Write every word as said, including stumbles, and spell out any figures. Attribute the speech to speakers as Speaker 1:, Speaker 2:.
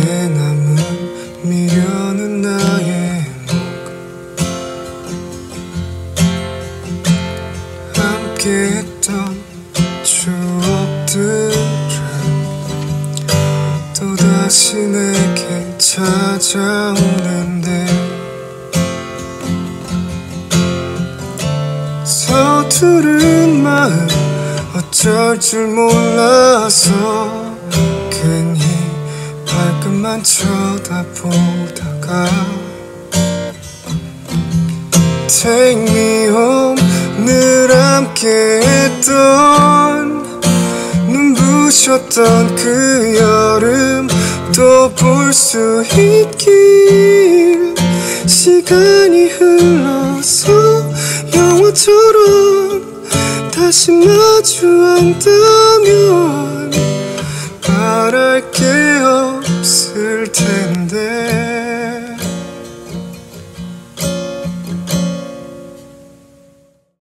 Speaker 1: 남은 미련은 나의 목 함께했던 추억들은 또다시 내게 찾아오는데 서투른 마음 어쩔 줄 몰라서 괜히 발끝만 쳐다보다가 Take me home 늘 함께했던 눈부셨던 그 여름 또 볼 수 있길 시간이 흘러서 영화처럼 다시 마주 한다면 바랄 게 없을 텐데